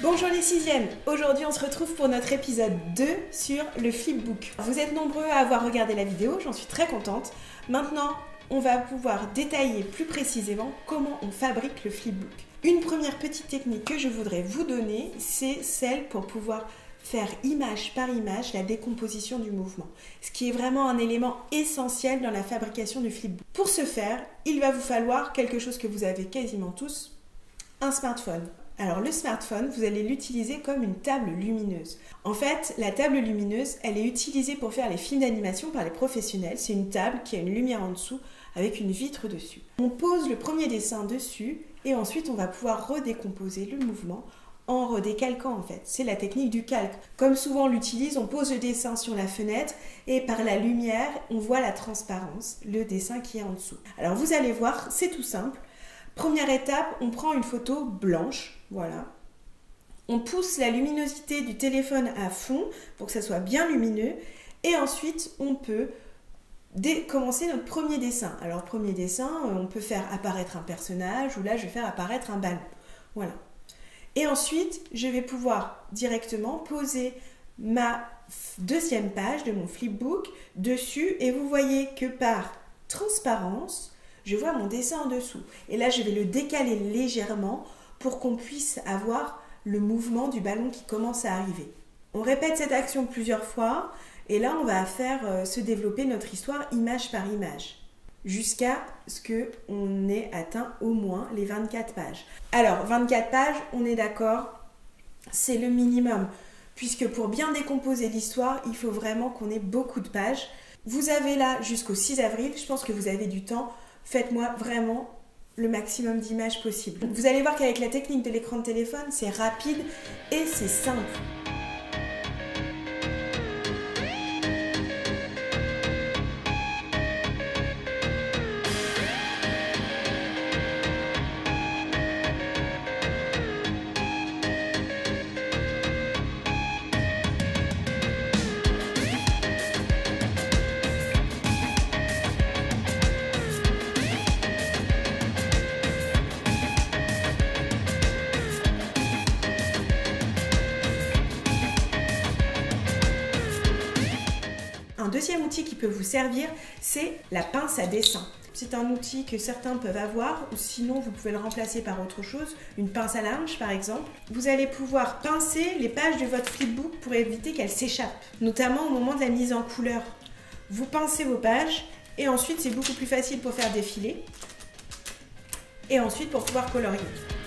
Bonjour les 6e, aujourd'hui on se retrouve pour notre épisode 2 sur le flipbook. Vous êtes nombreux à avoir regardé la vidéo, j'en suis très contente. Maintenant, on va pouvoir détailler plus précisément comment on fabrique le flipbook. Une première petite technique que je voudrais vous donner, c'est celle pour pouvoir faire image par image la décomposition du mouvement, ce qui est vraiment un élément essentiel dans la fabrication du flipbook. Pour ce faire, il va vous falloir quelque chose que vous avez quasiment tous, un smartphone. Alors le smartphone, vous allez l'utiliser comme une table lumineuse. En fait, la table lumineuse, elle est utilisée pour faire les films d'animation par les professionnels. C'est une table qui a une lumière en dessous avec une vitre dessus. On pose le premier dessin dessus et ensuite on va pouvoir redécomposer le mouvement en redécalquant en fait. C'est la technique du calque. Comme souvent on l'utilise, on pose le dessin sur la fenêtre et par la lumière, on voit la transparence, le dessin qui est en dessous. Alors vous allez voir, c'est tout simple. Première étape, on prend une photo blanche, voilà. On pousse la luminosité du téléphone à fond pour que ça soit bien lumineux. Et ensuite, on peut commencer notre premier dessin. Alors, premier dessin, on peut faire apparaître un personnage ou là, je vais faire apparaître un ballon. Voilà. Et ensuite, je vais pouvoir directement poser ma deuxième page de mon flipbook dessus. Et vous voyez que par transparence, je vois mon dessin en dessous. Et là, je vais le décaler légèrement pour qu'on puisse avoir le mouvement du ballon qui commence à arriver. On répète cette action plusieurs fois et là, on va faire se développer notre histoire image par image jusqu'à ce qu'on ait atteint au moins les 24 pages. Alors, 24 pages, on est d'accord, c'est le minimum puisque pour bien décomposer l'histoire, il faut vraiment qu'on ait beaucoup de pages. Vous avez là jusqu'au 6 avril, je pense que vous avez du temps. Faites-moi vraiment le maximum d'images possible. Vous allez voir qu'avec la technique de l'écran de téléphone, c'est rapide et c'est simple. Un deuxième outil qui peut vous servir, c'est la pince à dessin. C'est un outil que certains peuvent avoir ou sinon vous pouvez le remplacer par autre chose, une pince à linge par exemple. Vous allez pouvoir pincer les pages de votre flipbook pour éviter qu'elles s'échappent, notamment au moment de la mise en couleur. Vous pincez vos pages et ensuite c'est beaucoup plus facile pour faire défiler et ensuite pour pouvoir colorier.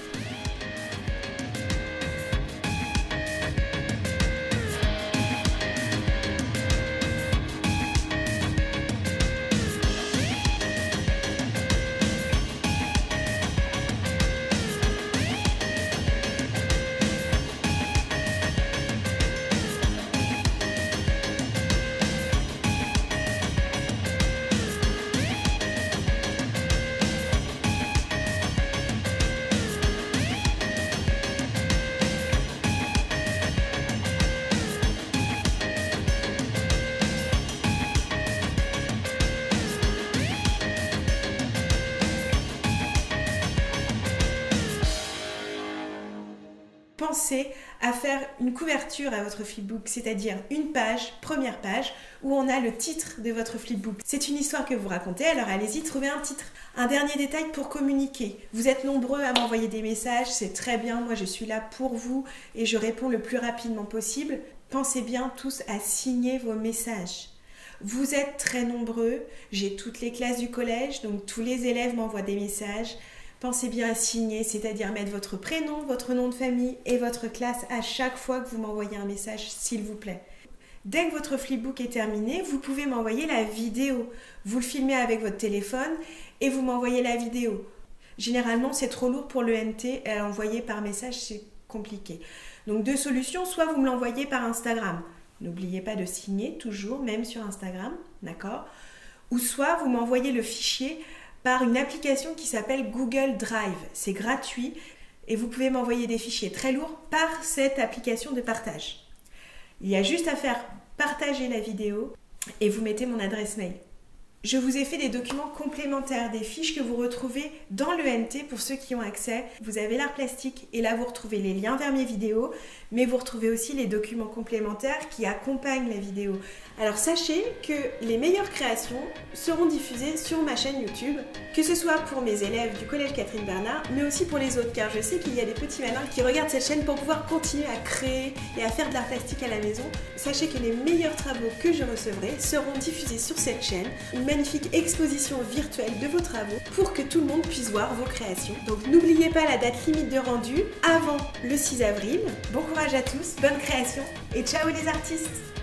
Pensez à faire une couverture à votre flipbook, c'est-à-dire une page, première page, où on a le titre de votre flipbook. C'est une histoire que vous racontez, alors allez-y, trouvez un titre. Un dernier détail pour communiquer. Vous êtes nombreux à m'envoyer des messages, c'est très bien, moi je suis là pour vous et je réponds le plus rapidement possible. Pensez bien tous à signer vos messages. Vous êtes très nombreux, j'ai toutes les classes du collège, donc tous les élèves m'envoient des messages. Pensez bien à signer, c'est-à-dire mettre votre prénom, votre nom de famille et votre classe à chaque fois que vous m'envoyez un message, s'il vous plaît. Dès que votre flipbook est terminé, vous pouvez m'envoyer la vidéo. Vous le filmez avec votre téléphone et vous m'envoyez la vidéo. Généralement, c'est trop lourd pour l'ENT, à envoyer par message, c'est compliqué. Donc deux solutions, soit vous me l'envoyez par Instagram. N'oubliez pas de signer, toujours, même sur Instagram, d'accord? Ou soit vous m'envoyez le fichier par une application qui s'appelle Google Drive. C'est gratuit et vous pouvez m'envoyer des fichiers très lourds par cette application de partage. Il y a juste à faire partager la vidéo et vous mettez mon adresse mail. Je vous ai fait des documents complémentaires, des fiches que vous retrouvez dans l'ENT pour ceux qui ont accès. Vous avez l'art plastique et là vous retrouvez les liens vers mes vidéos, mais vous retrouvez aussi les documents complémentaires qui accompagnent la vidéo. Alors sachez que les meilleures créations seront diffusées sur ma chaîne YouTube, que ce soit pour mes élèves du collège Catherine Bernard, mais aussi pour les autres, car je sais qu'il y a des petits malins qui regardent cette chaîne pour pouvoir continuer à créer et à faire de l'art plastique à la maison. Sachez que les meilleurs travaux que je recevrai seront diffusés sur cette chaîne. Une magnifique exposition virtuelle de vos travaux pour que tout le monde puisse voir vos créations. Donc n'oubliez pas la date limite de rendu avant le 6 avril. Bon courage à tous, bonne création et ciao les artistes!